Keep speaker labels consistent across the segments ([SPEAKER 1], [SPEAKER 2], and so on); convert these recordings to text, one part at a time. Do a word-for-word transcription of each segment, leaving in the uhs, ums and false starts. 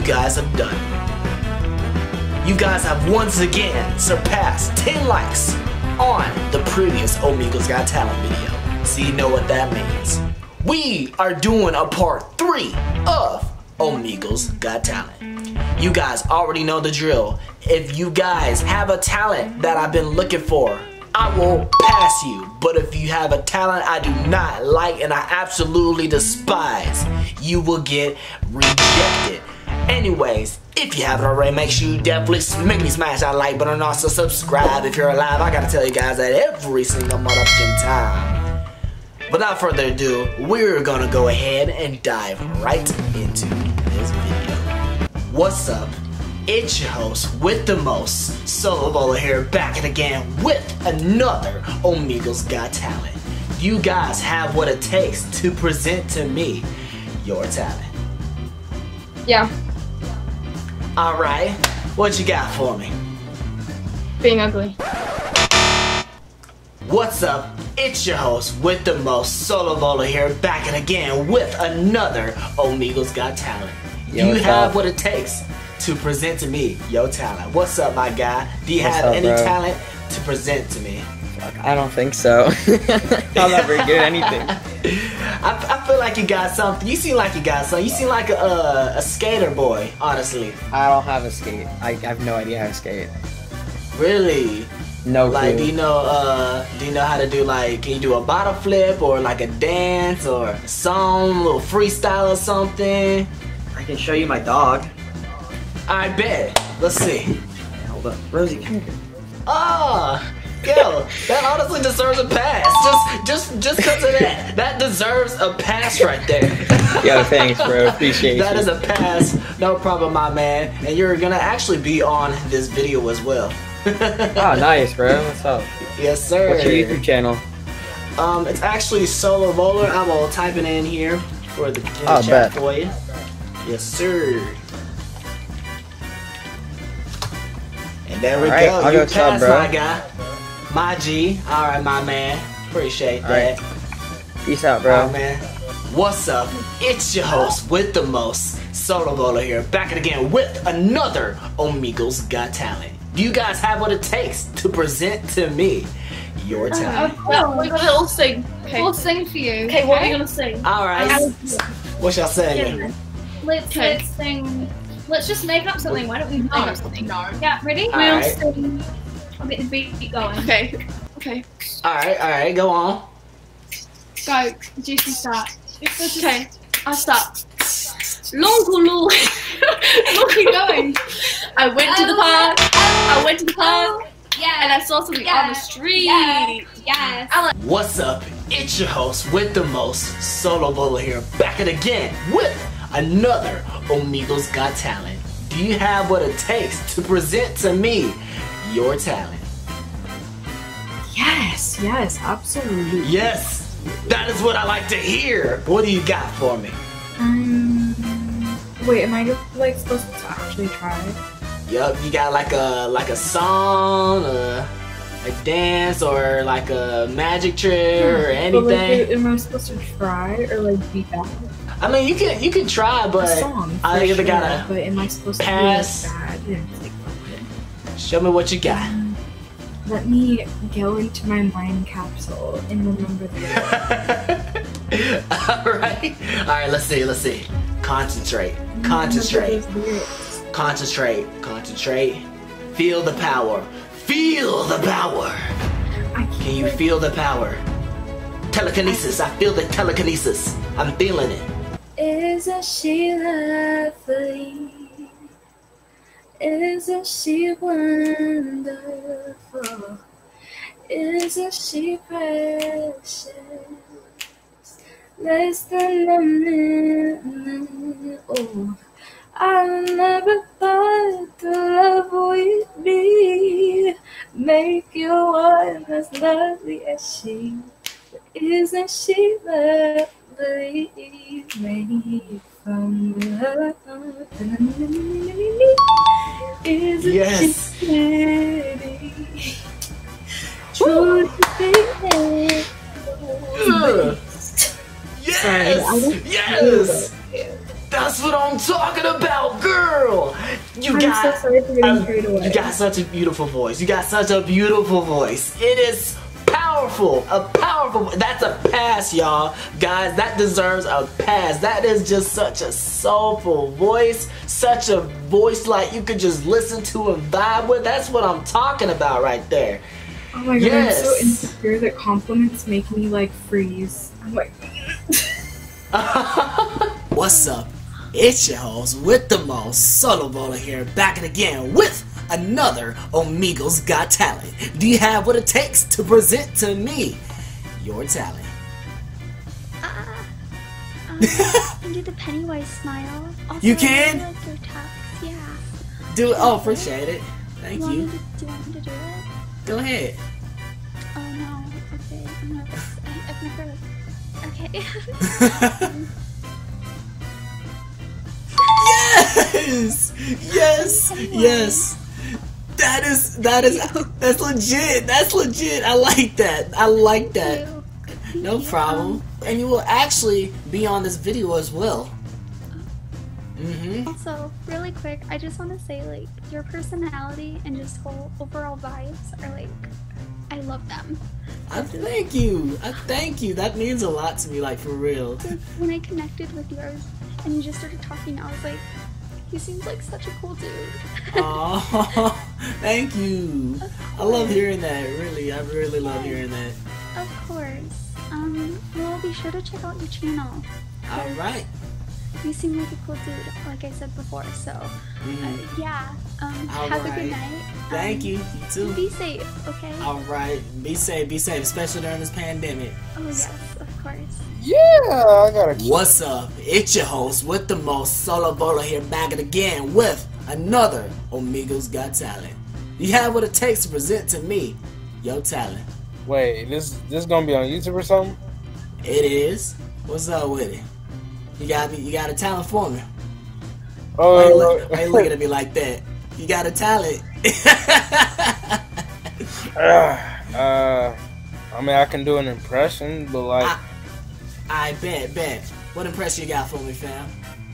[SPEAKER 1] guys have done. You guys have once again surpassed ten likes on the previous Omegle'S Got Talent video. So you know what that means. We are doing a part three of Omegle'S Got Talent. You guys already know the drill. If you guys have a talent that I've been looking for, I will pass you. But if you have a talent I do not like and I absolutely despise, you will get rejected. Anyways, if you haven't already, make sure you definitely make me smash that like button and also subscribe if you're alive. I gotta tell you guys that every single motherfucking time. Without further ado, we're gonna go ahead and dive right into this video. What's up? It's your host with the most, Solo Bowler here, back and again with another Omegle'S Got Talent. You guys have what it takes to present to me your talent.
[SPEAKER 2] Yeah.
[SPEAKER 1] Alright, what you got for me?
[SPEAKER 2] Being ugly.
[SPEAKER 1] What's up? It's your host with the most, Solo Bowler here, back and again with another Omegle'S Got Talent.
[SPEAKER 3] Yo,
[SPEAKER 1] you have
[SPEAKER 3] up?
[SPEAKER 1] what it takes to present to me your talent. What's up, my guy? Do you
[SPEAKER 3] What's
[SPEAKER 1] have
[SPEAKER 3] up,
[SPEAKER 1] any
[SPEAKER 3] bro?
[SPEAKER 1] talent to present to me?
[SPEAKER 3] Fuck, I don't think so. I'm not very good at anything.
[SPEAKER 1] I, I feel like you got something. You seem like you got something. You seem like a, a, a skater boy, honestly.
[SPEAKER 3] I don't have a skate. I, I have no idea how to skate.
[SPEAKER 1] Really?
[SPEAKER 3] No
[SPEAKER 1] Like,
[SPEAKER 3] clue.
[SPEAKER 1] do you know? Uh, do you know how to do like? Can you do a bottle flip or like a dance or a song, a little freestyle or something?
[SPEAKER 3] I can show you my dog.
[SPEAKER 1] I bet. Let's see.
[SPEAKER 3] Hold up, Rosie, come here.
[SPEAKER 1] Ah, yo, that honestly deserves a pass. Just, just, just cause of that, that deserves a pass right there.
[SPEAKER 3] Yo, thanks, bro. Appreciate
[SPEAKER 1] That
[SPEAKER 3] you.
[SPEAKER 1] is a pass. No problem, my man. And you're gonna actually be on this video as well.
[SPEAKER 3] Oh, nice, bro. What's up?
[SPEAKER 1] Yes, sir.
[SPEAKER 3] What's your YouTube channel?
[SPEAKER 1] Um, it's actually Solo Bowler. I will type it in here for the, in the
[SPEAKER 3] Oh,
[SPEAKER 1] chat
[SPEAKER 3] bet.
[SPEAKER 1] for you. Yes, sir. And there we
[SPEAKER 3] All right,
[SPEAKER 1] go.
[SPEAKER 3] I'll
[SPEAKER 1] You
[SPEAKER 3] go sub,
[SPEAKER 1] passed,
[SPEAKER 3] bro.
[SPEAKER 1] my guy. My G. All right, my man. Appreciate
[SPEAKER 3] All
[SPEAKER 1] that.
[SPEAKER 3] right. Peace out,
[SPEAKER 1] All
[SPEAKER 3] bro.
[SPEAKER 1] right, man. What's up? It's your host with the most, Solo Bowler here, back again with another Omegle'S Got Talent. Do you guys have what it takes to present to me your talent?
[SPEAKER 2] No, we're gonna all sing. Okay.
[SPEAKER 4] We'll sing for you.
[SPEAKER 2] Okay, what are you gonna sing?
[SPEAKER 1] All right. What y'all saying?
[SPEAKER 4] Yeah. Let's
[SPEAKER 2] Okay.
[SPEAKER 4] let's sing. Let's just make up something. Why don't we make
[SPEAKER 2] No,
[SPEAKER 4] up something?
[SPEAKER 2] no.
[SPEAKER 4] Yeah, ready?
[SPEAKER 1] All
[SPEAKER 4] We'll
[SPEAKER 1] right.
[SPEAKER 4] sing. I'll get the beat going.
[SPEAKER 2] Okay. Okay.
[SPEAKER 1] All right, all right, go on.
[SPEAKER 4] Go. Juicy start.
[SPEAKER 2] Okay. I'll start. Long long.
[SPEAKER 4] Keep going.
[SPEAKER 2] I went to the park. I went to the park.
[SPEAKER 4] Yeah.
[SPEAKER 2] And I saw something on the street.
[SPEAKER 4] Yeah. Yes.
[SPEAKER 2] I like.
[SPEAKER 1] What's up? It's your host with the most, Solo Bowler here, back and again with another Omegle'S Got Talent. Do you have what it takes to present to me your talent?
[SPEAKER 5] Yes, yes, absolutely.
[SPEAKER 1] Yes, that is what I like to hear. What do you got for me?
[SPEAKER 5] Um, wait, am I like supposed to actually try?
[SPEAKER 1] Yup, you got like a like a song, a, a dance, or like a magic trick or
[SPEAKER 5] But like,
[SPEAKER 1] anything.
[SPEAKER 5] am I supposed to try or like be bad?
[SPEAKER 1] I mean, you can you can try, but
[SPEAKER 5] A song.
[SPEAKER 1] I
[SPEAKER 5] for
[SPEAKER 1] either
[SPEAKER 5] sure,
[SPEAKER 1] gotta
[SPEAKER 5] But am I supposed
[SPEAKER 1] pass.
[SPEAKER 5] to be like, bad? And, like, fuck
[SPEAKER 1] show me what you got.
[SPEAKER 5] it? Let me go into my mind capsule and remember the lyrics.
[SPEAKER 1] Alright. Alright, let's see, let's see. Concentrate. Concentrate.
[SPEAKER 5] Remember those lyrics.
[SPEAKER 1] Concentrate. Concentrate. Feel the power. Feel the power.
[SPEAKER 5] I
[SPEAKER 1] Can you
[SPEAKER 5] can't-
[SPEAKER 1] feel the power? Telekinesis. I feel the telekinesis. I'm feeling it.
[SPEAKER 5] Isn't she lovely? Isn't she wonderful? Isn't she precious? Less than a minute. Oh, I never thought the love would be make you one as lovely as she. But isn't she lovely? Made from love. Isn't
[SPEAKER 1] Yes.
[SPEAKER 5] she pretty? True to be
[SPEAKER 1] Ugh.
[SPEAKER 5] Sorry, I
[SPEAKER 1] Yes!
[SPEAKER 5] don't
[SPEAKER 1] Yes!
[SPEAKER 5] feel it.
[SPEAKER 1] That's That's what I'm talking about, girl. You
[SPEAKER 5] I'm
[SPEAKER 1] got,
[SPEAKER 5] so sorry for getting
[SPEAKER 1] um,
[SPEAKER 5] carried away.
[SPEAKER 1] you got such a beautiful voice. You got such a beautiful voice. It is powerful, a powerful. That's a pass, y'all. Guys, that deserves a pass. That is just such a soulful voice, such a voice like you could just listen to and vibe with. That's what I'm talking about right there.
[SPEAKER 5] Oh my god,
[SPEAKER 1] Yes.
[SPEAKER 5] I'm so insecure that compliments make me like freeze. I'm like,
[SPEAKER 1] What's up? It's your host with the most, Solo Bowler here, back and again with another Omegle's Got Talent. Do you have what it takes to present to me your talent?
[SPEAKER 6] Uh, um, I can do the Pennywise smile. Also,
[SPEAKER 1] You
[SPEAKER 6] I
[SPEAKER 1] can?
[SPEAKER 6] really like your text. Yeah.
[SPEAKER 1] Do it. Oh, appreciate it. Thank
[SPEAKER 6] you. Want
[SPEAKER 1] you.
[SPEAKER 6] me to, do you want me to do it?
[SPEAKER 1] Go ahead.
[SPEAKER 6] Oh no. Okay. I'm nervous. I, I've never like. Okay. um,
[SPEAKER 1] Yes! Yes! Yes! That is, that is, that's legit. That's legit. I like that. I like that.
[SPEAKER 6] thank you.
[SPEAKER 1] No
[SPEAKER 6] Thank you.
[SPEAKER 1] problem.
[SPEAKER 6] Um,
[SPEAKER 1] And you will actually be on this video as well. Mm-hmm.
[SPEAKER 6] Also, really quick, I just want to say, like, your personality and just whole overall vibes are like, I love them.
[SPEAKER 1] I thank you. I thank you. That means a lot to me, like for real.
[SPEAKER 6] Like, when I connected with yours and you just started talking, I was like, he seems like such a cool dude.
[SPEAKER 1] Oh, thank you. I love hearing that. Really, I really love hearing that.
[SPEAKER 6] Of course. Um, well, be sure to check out your channel.
[SPEAKER 1] All right.
[SPEAKER 6] You seem like a cool dude, like I said before, so,
[SPEAKER 1] Mhm.
[SPEAKER 6] uh, yeah. Um,
[SPEAKER 1] All
[SPEAKER 6] have a
[SPEAKER 1] right.
[SPEAKER 6] good night.
[SPEAKER 1] Thank
[SPEAKER 6] Um,
[SPEAKER 1] you. You too.
[SPEAKER 6] Be safe, okay?
[SPEAKER 1] All right. Be safe. Be safe, especially during this pandemic.
[SPEAKER 6] Oh, yes, of course.
[SPEAKER 3] Yeah, I gotta.
[SPEAKER 1] What's up? It's your host with the most, Solo Bowler here, back and again with another Omegle's Got Talent. You have what it takes to present to me your talent.
[SPEAKER 3] Wait, this this gonna be on YouTube or something?
[SPEAKER 1] It is. What's up with it? You got me. You got a talent for me.
[SPEAKER 3] Oh,
[SPEAKER 1] Why you look, why you looking at me like that? You got a talent.
[SPEAKER 3] uh, I mean, I can do an impression, but like,
[SPEAKER 1] I, I bet, bet. What impression you got for me, fam?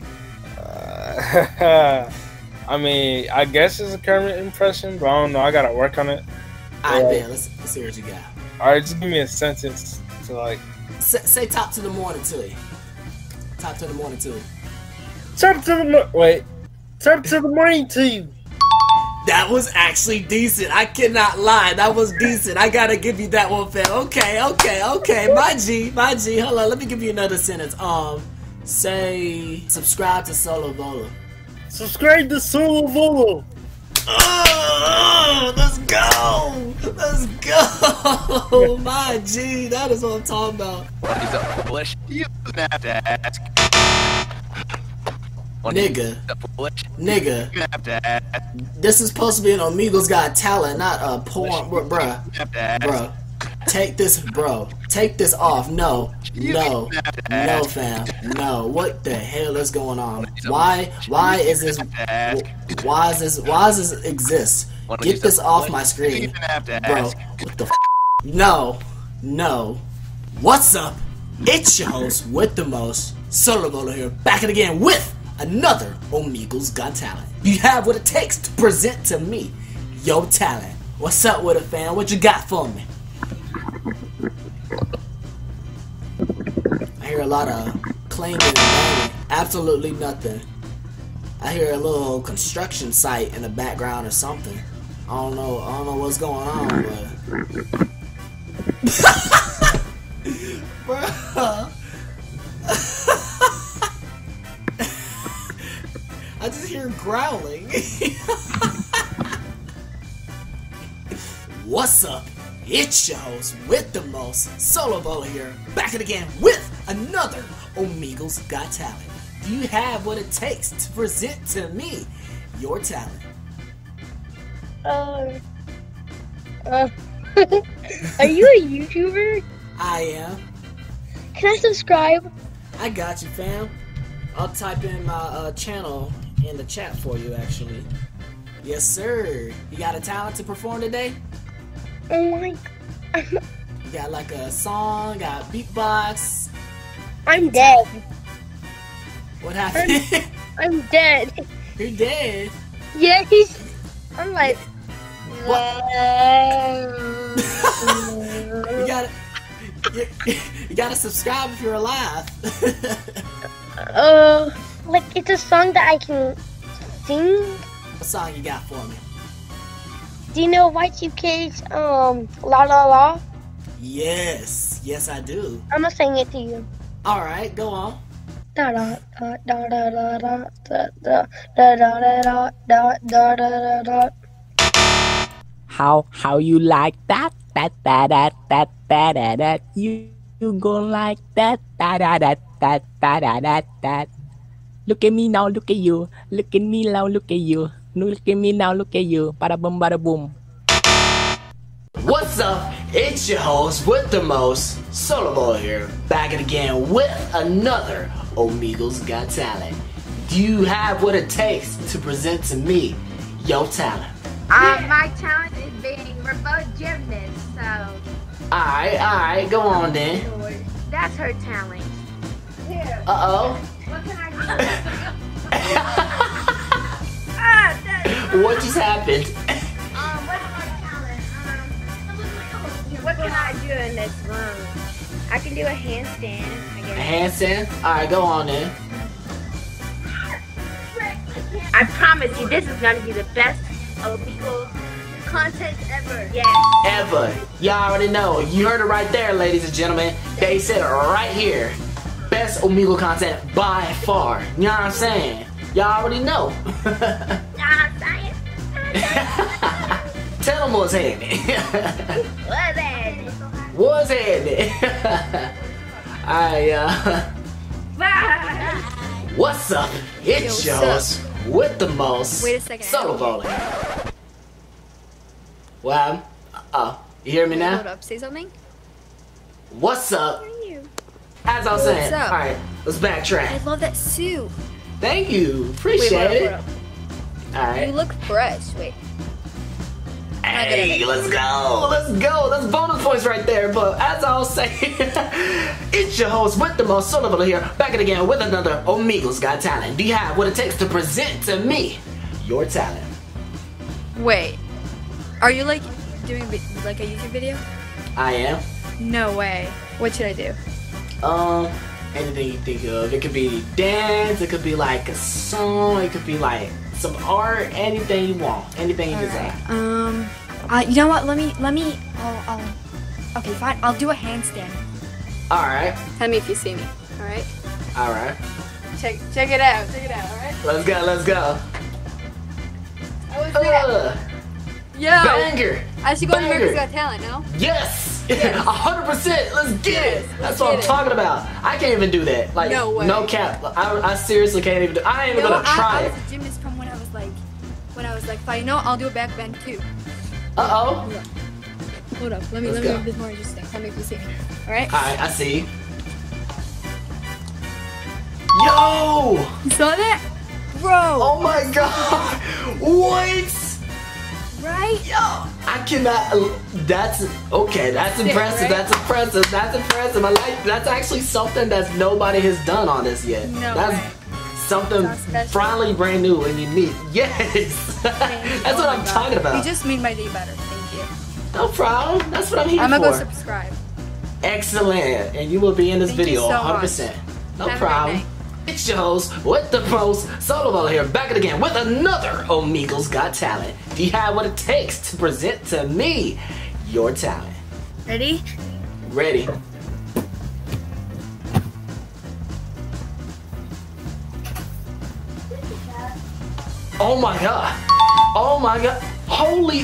[SPEAKER 3] uh, I mean, I guess it's a Kermit impression, but I don't know. I gotta work on it.
[SPEAKER 1] I
[SPEAKER 3] Yeah.
[SPEAKER 1] bet. Let's, let's see what you got.
[SPEAKER 3] All right, just give me a sentence to like.
[SPEAKER 1] Say, say top to the morning to you. Top to the morning to you.
[SPEAKER 3] Top to the mo- wait. Top to the morning to you.
[SPEAKER 1] That was actually decent. I cannot lie. That was decent. I gotta give you that one, fam. Okay, okay, okay. My G, my G. Hold on. Let me give you another sentence. Um, say subscribe to Solo Bowler.
[SPEAKER 3] Subscribe to Solo Volo.
[SPEAKER 1] Oh, let's go. Let's go. My G. That is what I'm talking about.
[SPEAKER 7] What is up, Polish? You don't have to ask. What
[SPEAKER 1] Nigga.
[SPEAKER 7] is up, Polish?
[SPEAKER 1] Nigga.
[SPEAKER 7] You don't have to ask.
[SPEAKER 1] This is supposed to be an Omegle's Got Talent, not a porn, bro, bruh.
[SPEAKER 7] You don't have to ask.
[SPEAKER 1] Bro, take this, bro. Take this off. No, no, no, fam. No. What the hell is going on? Why? Why is this? Why is this? Why does this exist? Get this off my
[SPEAKER 7] You
[SPEAKER 1] screen,
[SPEAKER 7] don't have to
[SPEAKER 1] bro.
[SPEAKER 7] ask.
[SPEAKER 1] What the? F no, no. What's up? It's your host with the most, Solo Bowler here, back and again with another Omegle's Got Talent. You have what it takes to present to me your talent. What's up with it, fam? What you got for me? I hear a lot of clanging and banging. Absolutely nothing. I hear a little construction site in the background or something. I don't know. I don't know what's going on, but. Bruh. I just hear growling. What's up? It's your host with the most, Solo Bowler here, back and again with another Omegle's Got Talent. Do you have what it takes to present to me your talent?
[SPEAKER 8] Uh, uh, are you a YouTuber?
[SPEAKER 1] I am.
[SPEAKER 8] Can I subscribe?
[SPEAKER 1] I got you, fam. I'll type in my uh, channel in the chat for you, actually. Yes, sir. You got a talent to perform today?
[SPEAKER 8] Oh my,
[SPEAKER 1] You got like a song, got beatbox.
[SPEAKER 8] I'm dead.
[SPEAKER 1] What happened?
[SPEAKER 8] I'm dead.
[SPEAKER 1] You're dead.
[SPEAKER 8] Yeah, he's. I'm like.
[SPEAKER 1] What? you gotta, you, you gotta subscribe if you're alive.
[SPEAKER 8] uh, like it's a song that I can sing.
[SPEAKER 1] What song you got for me?
[SPEAKER 8] Do you know Y two K's um La La La?
[SPEAKER 1] Yes, yes I do.
[SPEAKER 8] I'm gonna sing it to you.
[SPEAKER 1] All right, go on.
[SPEAKER 8] Da da da da da da da da da da da da da da da.
[SPEAKER 9] How how you like that? That that that that that that that you you go like that that that that that that that that that. Look at me now, look at you. Look at me now, look at you. Look at me now, look at you. Bada boom, bada boom.
[SPEAKER 1] What's up? It's your host with the most, Solo Boy here, back again with another Omegle's Got Talent. Do you have what it takes to present to me your talent?
[SPEAKER 10] Uh, my talent is being remote gymnast, so
[SPEAKER 1] Alright, alright, go on then.
[SPEAKER 10] that's her talent.
[SPEAKER 1] Uh-oh.
[SPEAKER 10] What can I do? ah, that,
[SPEAKER 1] What just happened?
[SPEAKER 10] um, what's my talent? Um, what can I do in this room? I can do a handstand, I
[SPEAKER 1] A
[SPEAKER 10] guess.
[SPEAKER 1] handstand? Alright, go on then.
[SPEAKER 10] I promise you, this is gonna be the best Omegle content ever. Yeah.
[SPEAKER 1] Ever. Y'all already know. You heard it right there, ladies and gentlemen. They said it right here. Best Omegle content by far. You know what I'm saying? Y'all already know.
[SPEAKER 10] Nah, science.
[SPEAKER 1] Tell them what's happening.
[SPEAKER 10] What's that?
[SPEAKER 1] What's happening? I, uh...
[SPEAKER 10] Bye.
[SPEAKER 1] What's up? It's
[SPEAKER 11] Yo,
[SPEAKER 1] yours with the most.
[SPEAKER 11] Wait a second.
[SPEAKER 1] Solo bowling. Well, uh-oh. You hear me now?
[SPEAKER 11] Hold up, say something.
[SPEAKER 1] What's up?
[SPEAKER 11] Who are you?
[SPEAKER 1] As I was
[SPEAKER 11] What's
[SPEAKER 1] saying.
[SPEAKER 11] up?
[SPEAKER 1] Alright, let's backtrack.
[SPEAKER 11] I love that suit.
[SPEAKER 1] Thank you. Appreciate
[SPEAKER 11] Wait,
[SPEAKER 1] it.
[SPEAKER 11] hold up, hold up.
[SPEAKER 1] Alright.
[SPEAKER 11] You look fresh. Wait.
[SPEAKER 1] Hey, let's go, let's go. That's bonus points right there. But as I was saying, it's your host with the most, Solo Boy here, back at again with another Omegle's Got Talent. Do you have what it takes to present to me your talent?
[SPEAKER 11] Wait. Are you like doing vi- like a YouTube video?
[SPEAKER 1] I am.
[SPEAKER 11] No way. What should I do?
[SPEAKER 1] Um, anything you think of. It could be dance. It could be like a song. It could be like some art. Anything you want. Anything you desire.
[SPEAKER 11] Alright, Um, uh, you know what? Let me, let me, I'll, I'll, okay, fine. I'll do a handstand.
[SPEAKER 1] All right.
[SPEAKER 11] Tell me if you see me. All right.
[SPEAKER 1] All right.
[SPEAKER 11] Check, check it out. Check it out. All right.
[SPEAKER 1] Let's go. Let's go.
[SPEAKER 11] I was that.
[SPEAKER 1] Uh,
[SPEAKER 11] Yo.
[SPEAKER 1] banger.
[SPEAKER 11] I should go to
[SPEAKER 1] Banger.
[SPEAKER 11] America's Got Talent now.
[SPEAKER 1] Yes. A
[SPEAKER 11] Yes.
[SPEAKER 1] hundred percent. Let's get
[SPEAKER 11] Yes,
[SPEAKER 1] it.
[SPEAKER 11] let's
[SPEAKER 1] That's what
[SPEAKER 11] get
[SPEAKER 1] I'm
[SPEAKER 11] it.
[SPEAKER 1] talking about. I can't even do that. Like
[SPEAKER 11] No way.
[SPEAKER 1] no cap. I, I seriously can't even do. I ain't even
[SPEAKER 11] No,
[SPEAKER 1] gonna try
[SPEAKER 11] I, I
[SPEAKER 1] it.
[SPEAKER 11] was a gymnast from when I was like, when I was like five. You know, I'll do a back bend too.
[SPEAKER 1] Uh oh.
[SPEAKER 11] Hold up. Let me,
[SPEAKER 1] Let's
[SPEAKER 11] let me
[SPEAKER 1] go.
[SPEAKER 11] make this more interesting. Tell me if you see me. All right.
[SPEAKER 1] All right. I see. Yo.
[SPEAKER 11] You saw that? Bro.
[SPEAKER 1] Oh my god. What?
[SPEAKER 11] Right?
[SPEAKER 1] Yo. I cannot. That's okay. That's
[SPEAKER 11] Sick,
[SPEAKER 1] impressive.
[SPEAKER 11] right?
[SPEAKER 1] That's impressive. That's impressive. I like. That's actually something that nobody has done on this yet.
[SPEAKER 11] No
[SPEAKER 1] That's
[SPEAKER 11] way.
[SPEAKER 1] something
[SPEAKER 11] That's special.
[SPEAKER 1] finally brand new and unique. Yes. That's
[SPEAKER 11] Oh
[SPEAKER 1] what
[SPEAKER 11] my
[SPEAKER 1] I'm
[SPEAKER 11] God.
[SPEAKER 1] talking about.
[SPEAKER 11] You just made my day better. Thank you.
[SPEAKER 1] No problem. That's what I'm here
[SPEAKER 11] I'm gonna
[SPEAKER 1] for.
[SPEAKER 11] go subscribe.
[SPEAKER 1] Excellent. And you will be in this
[SPEAKER 11] Thank you
[SPEAKER 1] video
[SPEAKER 11] so
[SPEAKER 1] one hundred percent. No
[SPEAKER 11] Have a great
[SPEAKER 1] problem.
[SPEAKER 11] night.
[SPEAKER 1] It's your host with the most, Solo Boy here, back at again with another Omegle's Got Talent. Do you have what it takes to present to me your talent?
[SPEAKER 11] Ready?
[SPEAKER 1] Ready. Oh my god. Oh my god. Holy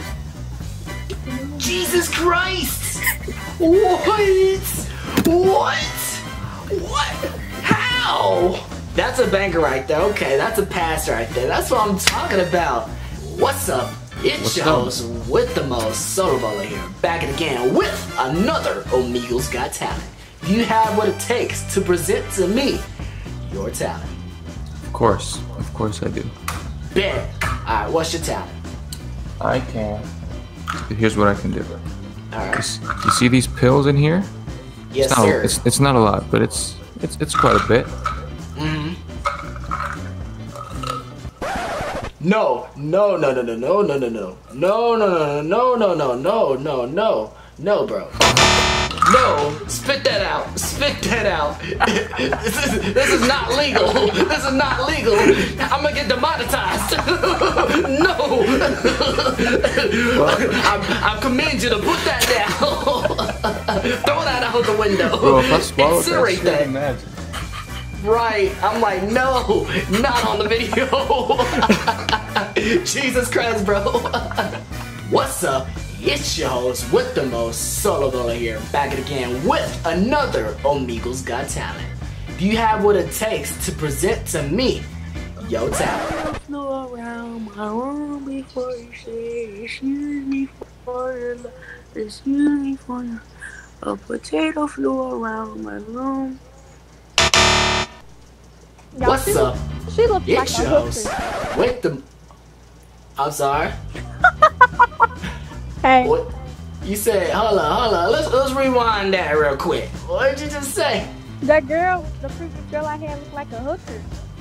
[SPEAKER 1] Jesus Christ. What? What? What? How? That's a banger right there. Okay, that's a pass right there. That's what I'm talking about. What's up? It's
[SPEAKER 12] What's
[SPEAKER 1] your
[SPEAKER 12] up?
[SPEAKER 1] host with the most, Solo Boy here, back at again with another Omegle's Got Talent. Do you have what it takes to present to me your talent?
[SPEAKER 12] Of course, of course I do.
[SPEAKER 1] Bet. Alright, what's your talent?
[SPEAKER 12] I can. Here's what I can do.
[SPEAKER 1] Alright.
[SPEAKER 12] This- You see these pills in here?
[SPEAKER 1] Yes,
[SPEAKER 12] it's not,
[SPEAKER 1] sir.
[SPEAKER 12] It's, it's not a lot, but it's it's it's quite a bit.
[SPEAKER 1] Mm-hmm. No, no, no, no, no, no, no, no, no, no, no, no, no, no, no, no, no, no, no, bro. No, spit that out. Spit that out. This is this is not legal. This is not legal. I'm gonna get demonetized. No. I, I commend you to put that down. Throw that out the window.
[SPEAKER 12] Bro, if I swallowed that
[SPEAKER 1] Incinerate
[SPEAKER 12] shit,
[SPEAKER 1] that.
[SPEAKER 12] imagine.
[SPEAKER 1] Right. I'm like, no, not on the video. Jesus Christ, bro. What's up? It's your host with the most, Solo Dollar here, back at again with another Omegle's Got Talent. Do you have what it takes to present to me your talent?
[SPEAKER 13] Flew around my room before you say excuse me for your love, excuse me for your. A potato flew around my room.
[SPEAKER 1] What's
[SPEAKER 10] she,
[SPEAKER 1] up?
[SPEAKER 10] She looks
[SPEAKER 1] it's
[SPEAKER 10] like
[SPEAKER 1] your
[SPEAKER 10] a
[SPEAKER 1] host
[SPEAKER 10] hooker.
[SPEAKER 1] with the. I'm sorry.
[SPEAKER 10] Hey.
[SPEAKER 1] What? You said, hold on, hold on. Let's let's rewind that real quick. What did you just say?
[SPEAKER 10] That girl, the previous girl I had, looked like a hooker.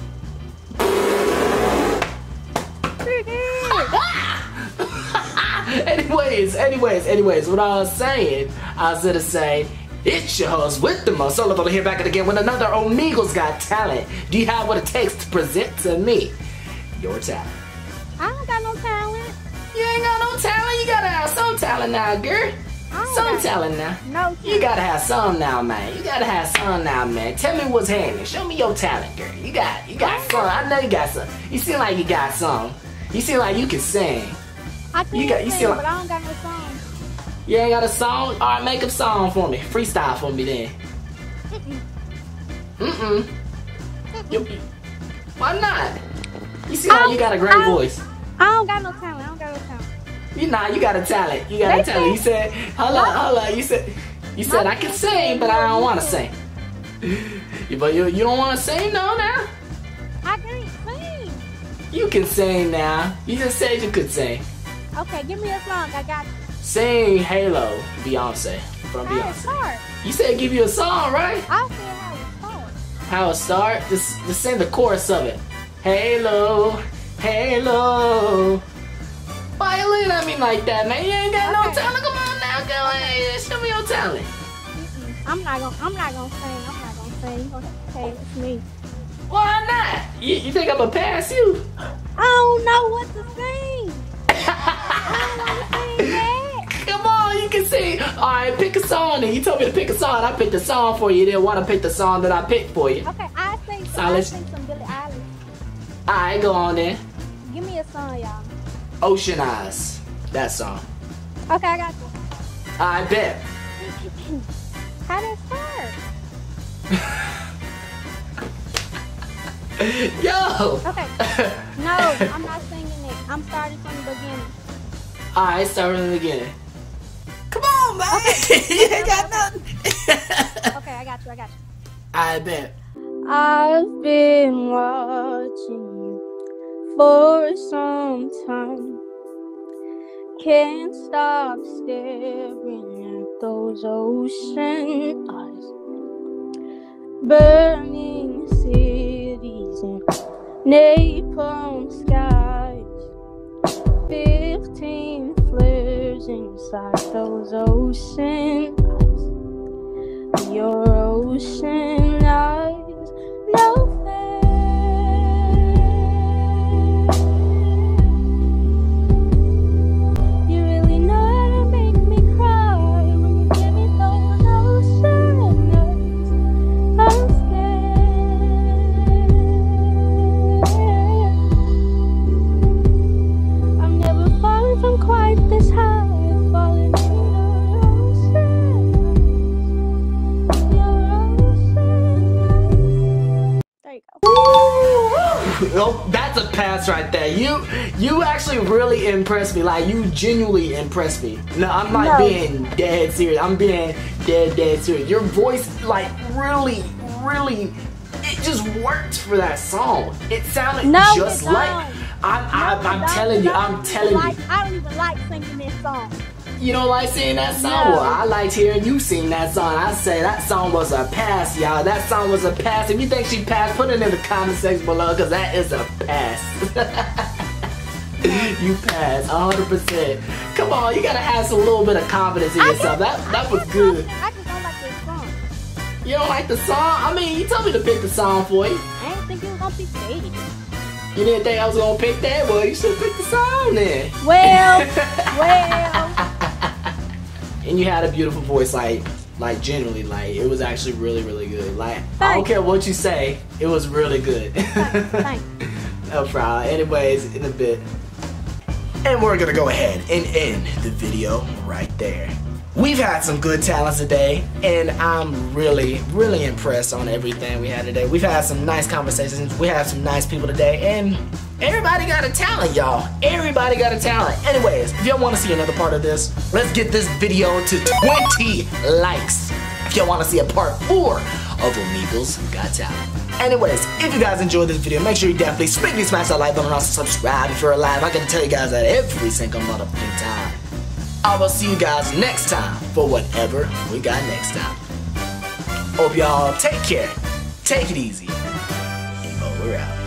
[SPEAKER 1] anyways, anyways, anyways, what I was saying, I was gonna say, it's your host with the most, Solo Dollar here back at again with another Omegle's Got Talent. Do you have what it takes to present to me your talent?
[SPEAKER 10] I don't got no talent.
[SPEAKER 1] You ain't got no talent. You gotta have some talent now, girl. Some talent now.
[SPEAKER 10] No talent.
[SPEAKER 1] You gotta have some now, man. You gotta have some now, man. Tell me what's happening. Show me your talent, girl. You got, you got some. I know you got some. You seem like you got some. You seem like you can sing.
[SPEAKER 10] I can
[SPEAKER 1] you got, you
[SPEAKER 10] sing,
[SPEAKER 1] seem like,
[SPEAKER 10] but I don't got no song.
[SPEAKER 1] You ain't got a song? All right, make a song for me. Freestyle for me then. Mm-mm. Mm-mm. You, why not? You seem like you got a great
[SPEAKER 10] I,
[SPEAKER 1] voice.
[SPEAKER 10] I don't got no talent. I don't got no talent.
[SPEAKER 1] You nah, you got a talent. You got
[SPEAKER 10] They
[SPEAKER 1] a talent. You said, hold on, hold on. You said, you said I can sing, but I don't want to sing. You, but you, you don't want to sing, no, now?
[SPEAKER 10] I can't sing.
[SPEAKER 1] You can sing now. You just said you could sing.
[SPEAKER 10] Okay, give me a song. I got you.
[SPEAKER 1] Sing Halo, Beyonce, from
[SPEAKER 10] How it
[SPEAKER 1] Beyonce.
[SPEAKER 10] start?
[SPEAKER 1] You said give you a song, right?
[SPEAKER 10] I said how it start.
[SPEAKER 1] How it start? Just, just sing the chorus of it. Halo, Halo. Why you looking at me like that, man? You ain't got okay. no talent. Come on now, go ahead. Show me your talent.
[SPEAKER 10] Mm-mm. I'm not gonna. I'm not gonna sing. I'm not gonna sing. You gonna say it's me.
[SPEAKER 1] Why not? You, you think I'm gonna pass you?
[SPEAKER 10] I don't know what to sing. I don't want to sing that.
[SPEAKER 1] Come on, you can sing. All right, pick a song. And you told me to pick a song. I picked a song for you. You didn't want to pick the song that I picked for you.
[SPEAKER 10] Okay, I sing.
[SPEAKER 1] So
[SPEAKER 10] I
[SPEAKER 1] let's...
[SPEAKER 10] sing some Billie Eilish.
[SPEAKER 1] All right, go on then.
[SPEAKER 10] Give me a song, y'all.
[SPEAKER 1] Ocean Eyes. That song.
[SPEAKER 10] Okay, I got you.
[SPEAKER 1] I bet.
[SPEAKER 10] How did it start?
[SPEAKER 1] Yo.
[SPEAKER 10] Okay. No, I'm not singing it. I'm starting from the beginning.
[SPEAKER 1] Alright, start from the beginning. Come on, man.
[SPEAKER 10] Okay.
[SPEAKER 1] You ain't got nothing.
[SPEAKER 10] Okay, I got you. I got you.
[SPEAKER 1] I bet.
[SPEAKER 10] I've been watching you for some time. Can't stop staring at those ocean eyes. Burning cities and napalm skies. Fifteen flares inside those ocean eyes. Your ocean eyes, no fair. You really know how to make me cry when you give me those ocean eyes. I'm scared. I'm never falling from quite this high, falling in your ocean eyes. Your ocean eyes. There you go.
[SPEAKER 1] Oh, that's a pass right there. You you actually really impressed me. Like, you genuinely impressed me. No, I'm not
[SPEAKER 10] No.
[SPEAKER 1] being dead serious. I'm being dead, dead serious. Your voice, like, really, really, it just worked for that song. It sounded
[SPEAKER 10] No,
[SPEAKER 1] just
[SPEAKER 10] it
[SPEAKER 1] like,
[SPEAKER 10] don't.
[SPEAKER 1] I'm, I'm,
[SPEAKER 10] No,
[SPEAKER 1] I'm
[SPEAKER 10] it don't.
[SPEAKER 1] telling you,
[SPEAKER 10] I
[SPEAKER 1] I'm
[SPEAKER 10] don't
[SPEAKER 1] telling
[SPEAKER 10] like,
[SPEAKER 1] you.
[SPEAKER 10] I don't even like singing this song.
[SPEAKER 1] You don't like singing that song?
[SPEAKER 10] No.
[SPEAKER 1] Well, I liked hearing you sing that song. I say that song was a pass, y'all. That song was a pass. If you think she passed, put it in the comment section below, because that is a pass. You passed, one hundred percent. Come on, you gotta have some little bit of confidence in yourself. That that was good.
[SPEAKER 10] I just don't like this song.
[SPEAKER 1] You don't like the song? I mean, you told me to pick the song for you.
[SPEAKER 10] I didn't think you was gonna pick Sadie.
[SPEAKER 1] You didn't think I was gonna pick that? Well, you should pick the song then.
[SPEAKER 10] Well, well.
[SPEAKER 1] And you had a beautiful voice, like, like genuinely, like it was actually really, really good. Like I don't
[SPEAKER 10] Thanks.
[SPEAKER 1] care what you say, it was really good.
[SPEAKER 10] Thanks.
[SPEAKER 1] No problem. Anyways, in a bit. And we're gonna go ahead and end the video right there. We've had some good talents today, and I'm really, really impressed on everything we had today. We've had some nice conversations, we had some nice people today, and everybody got a talent, y'all. Everybody got a talent. Anyways, if y'all wanna see another part of this, let's get this video to twenty likes. If y'all wanna see a part four of Omegle'S Got Talent. Anyways, if you guys enjoyed this video, make sure you definitely smackly smash that like button and also subscribe if you're alive. I gotta tell you guys that every single motherfucking time. I will see you guys next time for whatever we got next time. Hope y'all take care, take it easy, and we're out.